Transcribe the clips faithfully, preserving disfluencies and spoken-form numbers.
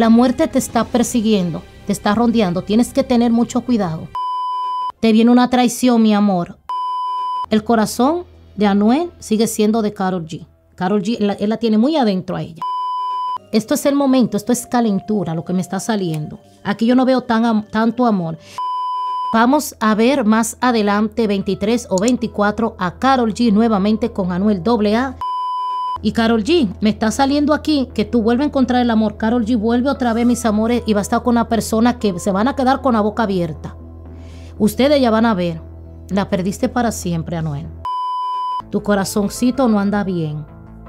La muerte te está persiguiendo, te está rondeando. Tienes que tener mucho cuidado. Te viene una traición, mi amor. El corazón de Anuel sigue siendo de Karol G. Karol G, él la, él la tiene muy adentro a ella. Esto es el momento, esto es calentura, lo que me está saliendo. Aquí yo no veo tan, tanto amor. Vamos a ver más adelante, veintitrés o veinticuatro, a Karol G nuevamente con Anuel doble A. Y Karol G, me está saliendo aquí que tú vuelves a encontrar el amor. Karol G vuelve otra vez, mis amores, y va a estar con una persona que se van a quedar con la boca abierta. Ustedes ya van a ver. La perdiste para siempre, Anuel. Tu corazoncito no anda bien.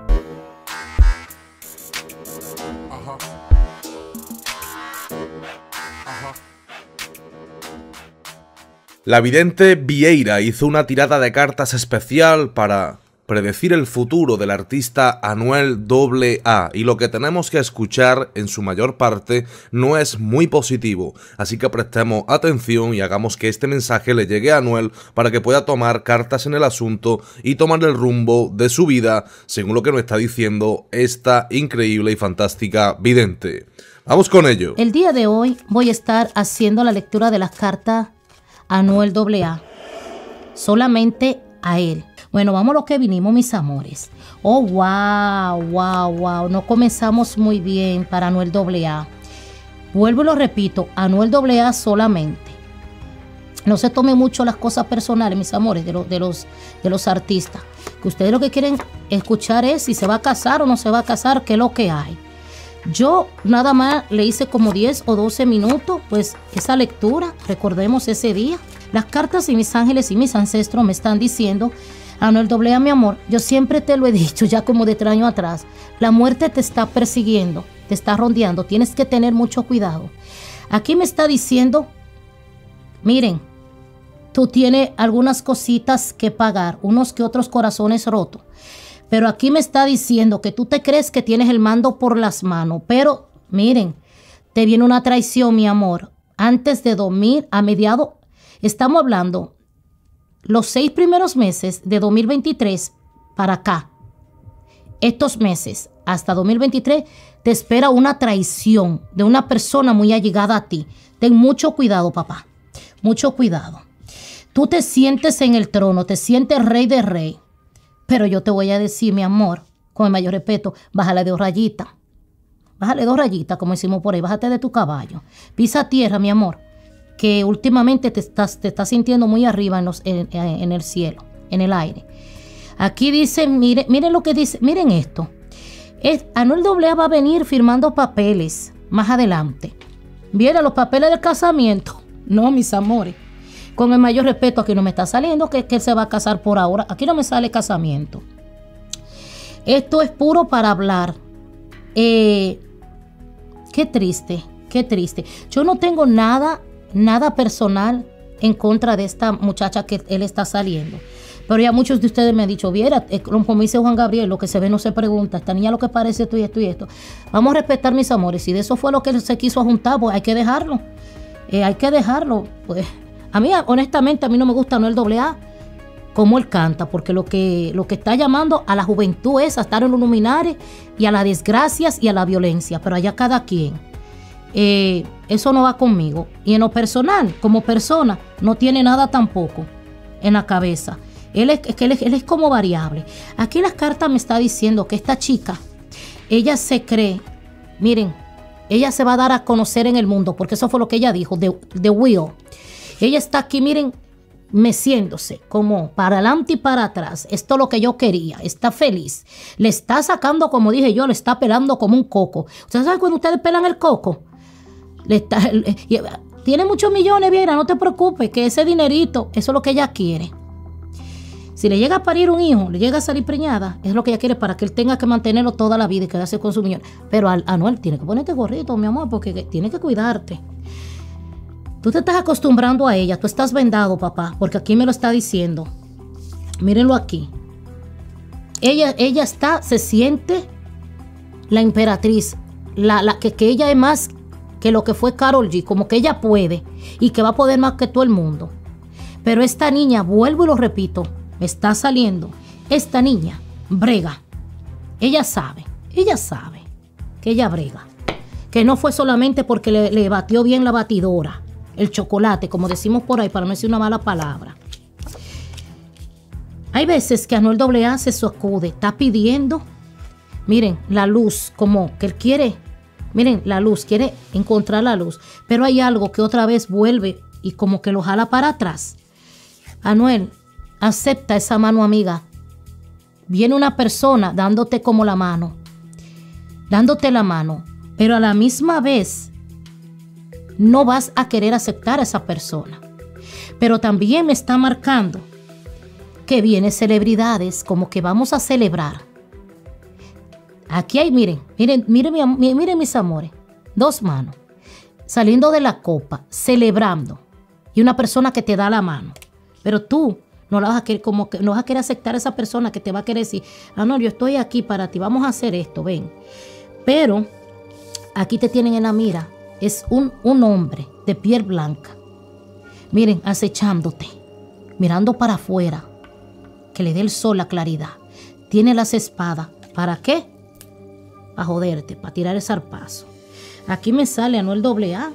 Ajá. Ajá. La vidente Vieira hizo una tirada de cartas especial para predecir el futuro del artista Anuel doble A, y lo que tenemos que escuchar en su mayor parte no es muy positivo, así que prestemos atención y hagamos que este mensaje le llegue a Anuel para que pueda tomar cartas en el asunto y tomar el rumbo de su vida según lo que nos está diciendo esta increíble y fantástica vidente. Vamos con ello. El día de hoy voy a estar haciendo la lectura de las cartas a Anuel doble A, solamente a él. Bueno, vamos a lo que vinimos, mis amores. Oh, wow, wow, wow. No comenzamos muy bien para Anuel doble A. Vuelvo y lo repito, Anuel doble A solamente. No se tomen mucho las cosas personales, mis amores, de, lo, de, los, de los artistas. Que ustedes lo que quieren escuchar es si se va a casar o no se va a casar, qué es lo que hay. Yo nada más le hice como diez o doce minutos, pues esa lectura, recordemos ese día. Las cartas y mis ángeles y mis ancestros me están diciendo: Anuel doble A, mi amor, yo siempre te lo he dicho ya como de tres años atrás. La muerte te está persiguiendo, te está rondeando. Tienes que tener mucho cuidado. Aquí me está diciendo, miren, tú tienes algunas cositas que pagar, unos que otros corazones rotos. Pero aquí me está diciendo que tú te crees que tienes el mando por las manos. Pero miren, te viene una traición, mi amor. Antes de dormir, a mediados, estamos hablando los seis primeros meses de dos mil veintitrés para acá. Estos meses, hasta dos mil veintitrés, te espera una traición de una persona muy allegada a ti. Ten mucho cuidado, papá. Mucho cuidado. Tú te sientes en el trono, te sientes rey de rey. Pero yo te voy a decir, mi amor, con el mayor respeto, bájale dos rayitas. Bájale dos rayitas, como decimos por ahí. Bájate de tu caballo. Pisa tierra, mi amor, que últimamente te estás, te estás sintiendo muy arriba en, los, en, en el cielo, en el aire. Aquí dice, miren, miren lo que dice, miren esto. Es, Anuel doble A va a venir firmando papeles más adelante. ¿Vieron los papeles del casamiento? No, mis amores. Con el mayor respeto, aquí no me está saliendo que, que él se va a casar por ahora. Aquí no me sale casamiento. Esto es puro para hablar. Eh, qué triste, qué triste. Yo no tengo nada, nada personal en contra de esta muchacha que él está saliendo. Pero ya muchos de ustedes me han dicho, viera, como dice Juan Gabriel, lo que se ve no se pregunta. Esta niña lo que parece esto y esto y esto. Vamos a respetar, mis amores. Si de eso fue lo que él se quiso juntar, pues hay que dejarlo. Eh, hay que dejarlo, pues. A mí, honestamente, a mí no me gusta Anuel doble A como él canta, porque lo que, lo que está llamando a la juventud es a estar en los luminares y a las desgracias y a la violencia, pero allá cada quien. Eh, eso no va conmigo. Y en lo personal, como persona, no tiene nada tampoco en la cabeza. Él es, es que él es, él es como variable. Aquí las cartas me está diciendo que esta chica, ella se cree, miren, ella se va a dar a conocer en el mundo, porque eso fue lo que ella dijo, de, de Will. Ella está aquí, miren, meciéndose como para adelante y para atrás. Esto es lo que yo quería. Está feliz. Le está sacando, como dije yo, le está pelando como un coco. ¿Ustedes saben cuando ustedes pelan el coco? Le está, le, tiene muchos millones, Viera, no te preocupes, que ese dinerito, eso es lo que ella quiere. Si le llega a parir un hijo, le llega a salir preñada, es lo que ella quiere para que él tenga que mantenerlo toda la vida y quedarse con su millón. Pero a Anuel tiene que ponerte gorrito, mi amor, porque tiene que cuidarte. Tú te estás acostumbrando a ella, tú estás vendado, papá, porque aquí me lo está diciendo. Mírenlo aquí. Ella, ella está, se siente la emperatriz, la, la, que, que ella es más que lo que fue Karol G, como que ella puede y que va a poder más que todo el mundo. Pero esta niña, vuelvo y lo repito, me está saliendo. Esta niña brega. Ella sabe, ella sabe que ella brega. que no fue solamente porque le, le batió bien la batidora, el chocolate, como decimos por ahí, para no decir una mala palabra. Hay veces que Anuel doble A se sacude, está pidiendo, miren, la luz, como que él quiere, miren, la luz, quiere encontrar la luz, pero hay algo que otra vez vuelve y como que lo jala para atrás. Anuel, acepta esa mano amiga. Viene una persona dándote como la mano, dándote la mano, pero a la misma vez no vas a querer aceptar a esa persona. Pero también me está marcando que vienen celebridades, como que vamos a celebrar. Aquí hay, miren, miren, miren, miren mis amores, dos manos, saliendo de la copa, celebrando, y una persona que te da la mano, pero tú no la vas a querer, como que no vas a querer aceptar a esa persona que te va a querer decir, ah, no, yo estoy aquí para ti, vamos a hacer esto, ven. Pero aquí te tienen en la mira, es un, un hombre de piel blanca, miren, acechándote, mirando para afuera, que le dé el sol la claridad. Tiene las espadas, ¿para qué? Para joderte, para tirar el zarpazo. Aquí me sale Anuel doble A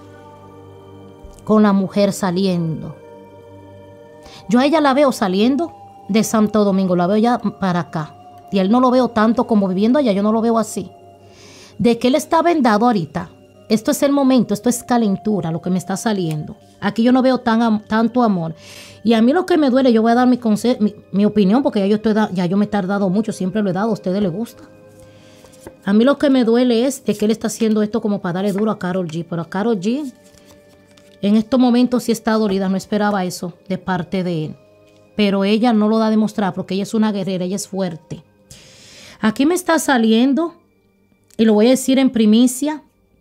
con la mujer saliendo. Yo a ella la veo saliendo de Santo Domingo, la veo ya para acá. Y él no lo veo tanto como viviendo allá, yo no lo veo así. De que él está vendado ahorita. Esto es el momento, esto es calentura, lo que me está saliendo. Aquí yo no veo tan, tanto amor. Y a mí lo que me duele, yo voy a dar mi, mi, mi opinión, porque ya yo, estoy da, ya yo me he tardado mucho, siempre lo he dado, a ustedes les gusta. A mí lo que me duele es de que él está haciendo esto como para darle duro a Karol G. Pero a Karol G, en estos momentos sí está dolida, no esperaba eso de parte de él. Pero ella no lo da a demostrar porque ella es una guerrera, ella es fuerte. Aquí me está saliendo, y lo voy a decir en primicia,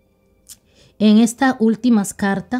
en estas últimas cartas,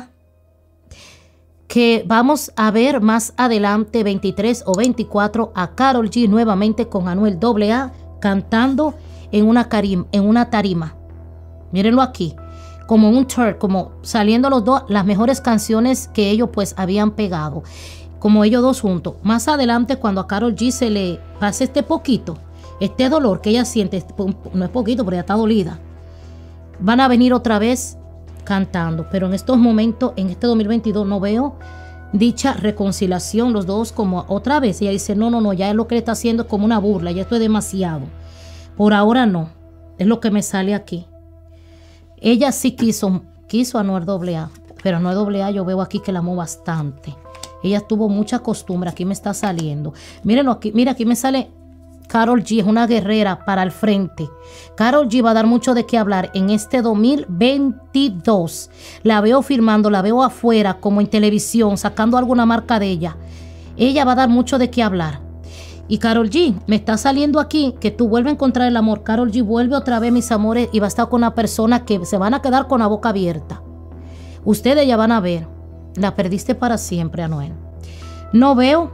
que vamos a ver más adelante, veintitrés o veinticuatro, a Karol G nuevamente con Anuel doble A cantando en una, carim, en una tarima. Mírenlo aquí, como un tour, como saliendo los dos, las mejores canciones que ellos pues habían pegado, como ellos dos juntos. Más adelante, cuando a Karol G se le pase este poquito, este dolor que ella siente, no es poquito, pero ella está dolida, van a venir otra vez cantando. Pero en estos momentos, en este dos mil veintidós, no veo dicha reconciliación, los dos como otra vez. Ella dice, no, no, no, ya es lo que le está haciendo, es como una burla, ya esto es demasiado. Por ahora no, es lo que me sale aquí. Ella sí quiso, quiso a Anuel doble A, pero Anuel doble A yo veo aquí que la amó bastante. Ella tuvo mucha costumbre, aquí me está saliendo. Mírenlo aquí, mira, aquí me sale Karol G, es una guerrera para el frente. Karol G va a dar mucho de qué hablar en este dos mil veintidós. La veo firmando, la veo afuera, como en televisión, sacando alguna marca de ella. Ella va a dar mucho de qué hablar. Y Karol G, me está saliendo aquí que tú vuelves a encontrar el amor. Karol G vuelve otra vez, mis amores, y va a estar con una persona que se van a quedar con la boca abierta. Ustedes ya van a ver. La perdiste para siempre, Anuel. No veo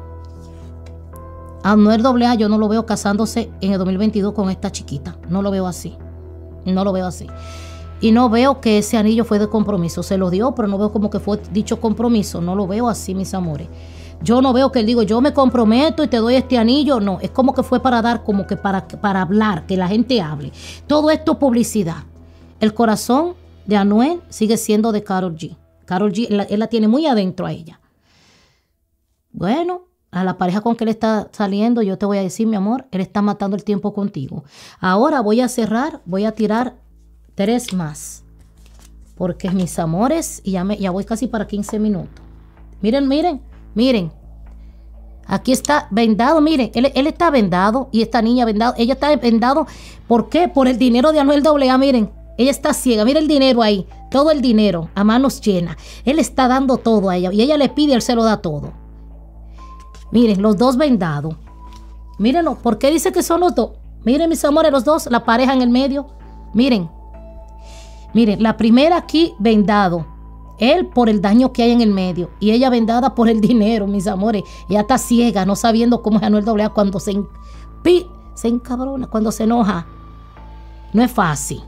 a Anuel doble A, yo no lo veo casándose en el dos mil veintidós con esta chiquita. No lo veo así. No lo veo así. Y no veo que ese anillo fue de compromiso. Se lo dio, pero no veo como que fue dicho compromiso. No lo veo así, mis amores. Yo no veo que él digo, yo me comprometo y te doy este anillo. No, es como que fue para dar, como que para, para hablar, que la gente hable. Todo esto es publicidad. El corazón de Anuel sigue siendo de Karol G. Karol G, él la, él la tiene muy adentro a ella. Bueno, a la pareja con que él está saliendo, yo te voy a decir, mi amor, él está matando el tiempo contigo. Ahora voy a cerrar, voy a tirar tres más. Porque mis amores, y ya, me, ya voy casi para quince minutos. Miren, miren. Miren, aquí está vendado, miren, él, él está vendado y esta niña vendado, ella está vendado, ¿por qué? Por el dinero de Anuel doble A, miren, ella está ciega, miren el dinero ahí, todo el dinero, a manos llenas, él está dando todo a ella y ella le pide, él se lo da todo. Miren, los dos vendados, mírenlo, ¿por qué dice que son los dos? Miren, mis amores, los dos, la pareja en el medio, miren, miren, la primera aquí vendado. Él por el daño que hay en el medio y ella vendada por el dinero, mis amores. Ella está ciega, no sabiendo cómo es Anuel doble A cuando se, enpi, se encabrona, cuando se enoja. No es fácil.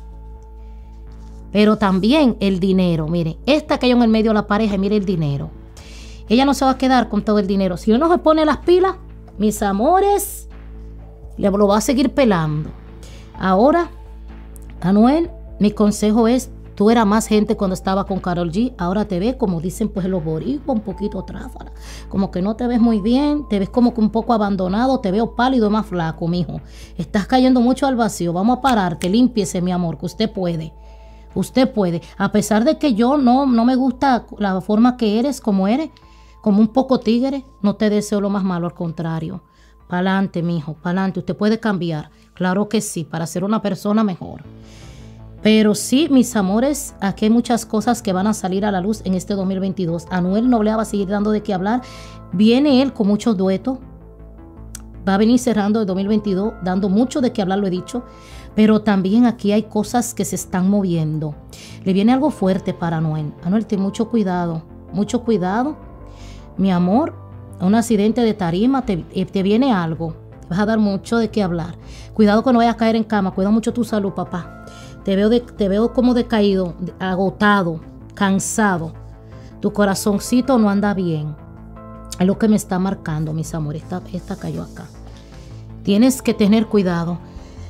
Pero también el dinero, miren, esta que hay en el medio de la pareja, y mire el dinero. Ella no se va a quedar con todo el dinero. Si uno se pone las pilas, mis amores, le lo va a seguir pelando. Ahora, Anuel mi consejo es, tú eras más gente cuando estaba con Karol G, ahora te ves, como dicen pues los boricuas, un poquito tráfala, como que no te ves muy bien, te ves como que un poco abandonado, te veo pálido, más flaco, mijo. Estás cayendo mucho al vacío, vamos a pararte, límpiese, mi amor, que usted puede. Usted puede, a pesar de que yo no, no me gusta la forma que eres, como eres, como un poco tigre, no te deseo lo más malo, al contrario. Pa'lante, mijo, pa'lante, usted puede cambiar, claro que sí, para ser una persona mejor. Pero sí, mis amores, aquí hay muchas cosas que van a salir a la luz en este dos mil veintidós. Anuel AA va a seguir dando de qué hablar. Viene él con muchos duetos. Va a venir cerrando el dos mil veintidós, dando mucho de qué hablar, lo he dicho. Pero también aquí hay cosas que se están moviendo. Le viene algo fuerte para Anuel. Anuel, ten mucho cuidado, mucho cuidado. Mi amor, un accidente de tarima, te, te viene algo. Te vas a dar mucho de qué hablar. Cuidado que no vayas a caer en cama. Cuida mucho tu salud, papá. Te veo, de, te veo como decaído, agotado, cansado. Tu corazoncito no anda bien. Es lo que me está marcando, mis amores. Esta, esta cayó acá. Tienes que tener cuidado.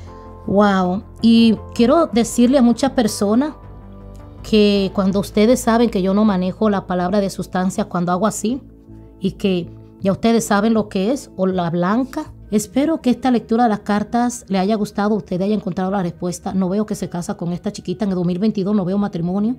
Wow. Y quiero decirle a muchas personas que cuando ustedes saben que yo no manejo la palabra de sustancias cuando hago así, y que ya ustedes saben lo que es, o la blanca. Espero que esta lectura de las cartas le haya gustado, usted haya encontrado la respuesta. No veo que se casa con esta chiquita en el dos mil veintidós, no veo matrimonio.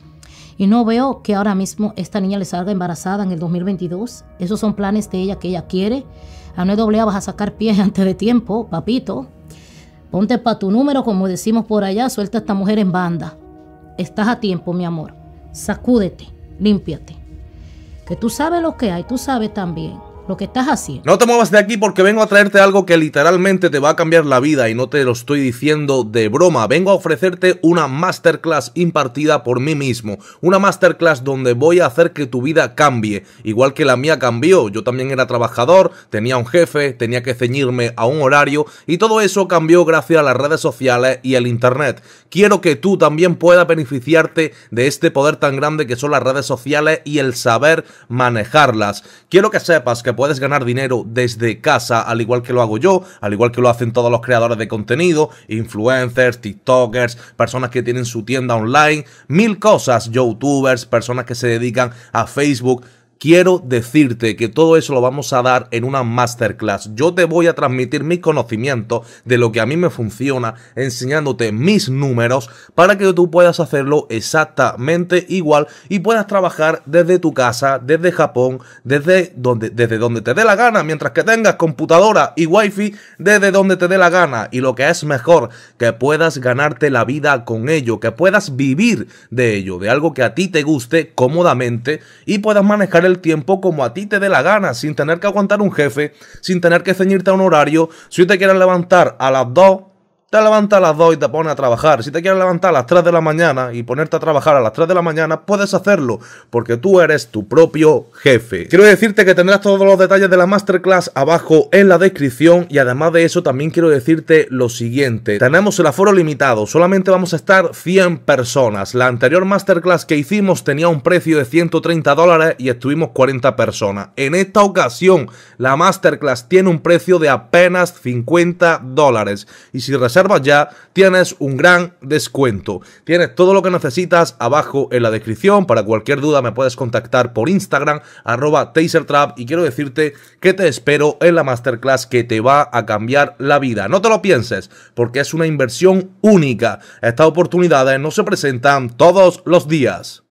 Y no veo que ahora mismo esta niña le salga embarazada en el dos mil veintidós. Esos son planes de ella que ella quiere. Anuel A A vas a sacar pie antes de tiempo, papito. Ponte pa' tu número, como decimos por allá, suelta a esta mujer en banda. Estás a tiempo, mi amor. Sacúdete, límpiate. Que tú sabes lo que hay, tú sabes también lo que estás haciendo. No te muevas de aquí porque vengo a traerte algo que literalmente te va a cambiar la vida y no te lo estoy diciendo de broma. Vengo a ofrecerte una masterclass impartida por mí mismo. Una masterclass donde voy a hacer que tu vida cambie, igual que la mía cambió. Yo también era trabajador, tenía un jefe, tenía que ceñirme a un horario y todo eso cambió gracias a las redes sociales y el internet. Quiero que tú también puedas beneficiarte de este poder tan grande que son las redes sociales y el saber manejarlas. Quiero que sepas que puedes ganar dinero desde casa, al igual que lo hago yo, al igual que lo hacen todos los creadores de contenido, influencers, tiktokers, personas que tienen su tienda online, mil cosas, youtubers, personas que se dedican a Facebook. Quiero decirte que todo eso lo vamos a dar en una masterclass. Yo te voy a transmitir mis conocimientos de lo que a mí me funciona, enseñándote mis números para que tú puedas hacerlo exactamente igual y puedas trabajar desde tu casa, desde Japón, desde donde, desde donde te dé la gana, mientras que tengas computadora y wifi, desde donde te dé la gana. Y lo que es mejor, que puedas ganarte la vida con ello, que puedas vivir de ello, de algo que a ti te guste cómodamente y puedas manejar el el tiempo como a ti te dé la gana, sin tener que aguantar un jefe, sin tener que ceñirte a un horario. Si te quieres levantar a las dos, te levantas a las dos y te pones a trabajar. Si te quieres levantar a las tres de la mañana y ponerte a trabajar a las tres de la mañana, puedes hacerlo, porque tú eres tu propio jefe. Quiero decirte que tendrás todos los detalles de la masterclass abajo en la descripción, y además de eso también quiero decirte lo siguiente. Tenemos el aforo limitado, solamente vamos a estar cien personas. La anterior masterclass que hicimos tenía un precio de ciento treinta dólares y estuvimos cuarenta personas. En esta ocasión, la masterclass tiene un precio de apenas cincuenta dólares. Y si reservas ya, tienes un gran descuento. Tienes todo lo que necesitas abajo en la descripción. Para cualquier duda me puedes contactar por Instagram, arroba tasertrap, y quiero decirte que te espero en la masterclass que te va a cambiar la vida. No te lo pienses, porque es una inversión única. Estas oportunidades no se presentan todos los días.